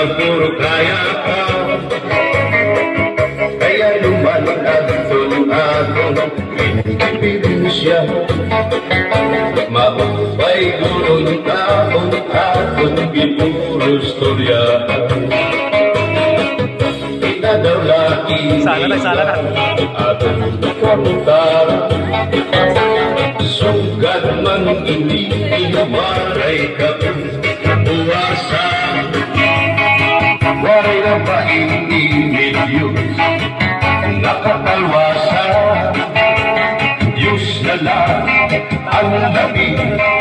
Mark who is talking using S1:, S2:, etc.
S1: puro kaya ka. Kaya lumalag doon akong indipidensya. Maupay gulong taon akong pipuro storya. Kita daw laki atong kaputara. Sugat man hindi maray ka buwasa. Waray na ba hindi medyo nakatalwasa. Diyos na lang ang labing